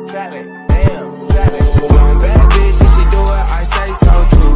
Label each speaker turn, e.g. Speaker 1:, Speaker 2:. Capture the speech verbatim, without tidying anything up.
Speaker 1: Trap it, damn, trap it.
Speaker 2: Bad bitch, if she do it, I say so too.